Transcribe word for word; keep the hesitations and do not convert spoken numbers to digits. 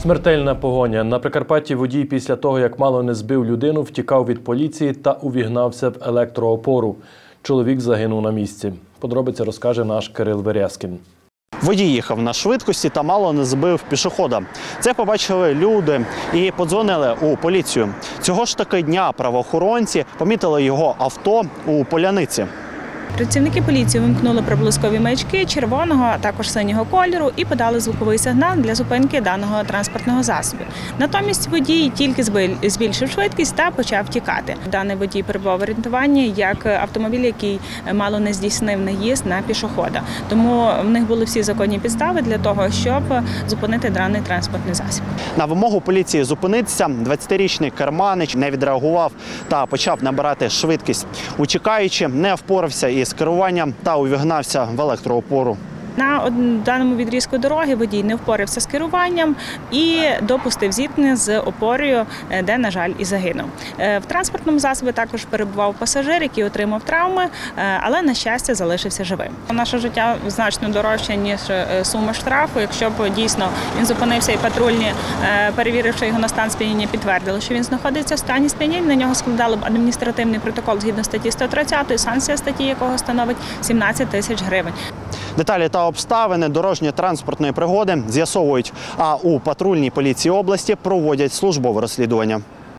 Смертельна погоня. На Прикарпатті водій після того, як мало не збив людину, втікав від поліції та увігнався в електроопору. Чоловік загинув на місці. Подробиці розкаже наш Кирил Верязкін. Водій їхав на швидкості та мало не збив пішохода. Це побачили люди і подзвонили у поліцію. Цього ж таки дня правоохоронці помітили його авто у Поляниці. Працівники поліції вимкнули проблискові маячки червоного, а також синього кольору і подали звуковий сигнал для зупинки даного транспортного засобу. Натомість водій тільки збільшив швидкість та почав тікати. Даний водій перебував в орієнтуванні як автомобіль, який мало не здійснив наїзд на пішохода. Тому в них були всі законні підстави для того, щоб зупинити даний транспортний засіб. На вимогу поліції зупинитися двадцятирічний керманич не відреагував та почав набирати швидкість. Утікаючи, не впорався із керуванням та увігнався в електроопору. На даному відрізку дороги водій не впорався з керуванням і допустив зіткнення з опорою, де, на жаль, і загинув. В транспортному засобі також перебував пасажир, який отримав травми, але, на щастя, залишився живим. Наше життя значно дорожче, ніж сума штрафу. Якщо б дійсно він зупинився і патрульні, перевіривши його на стан сп'яніння, підтвердили, що він знаходиться в стані сп'яніння, на нього складали б адміністративний протокол згідно статті сто тридцять, санкція статті якого становить сімнадцять тисяч гривень. Деталі та обставини дорожньо-транспортної пригоди з'ясовують, а у патрульній поліції області проводять службове розслідування.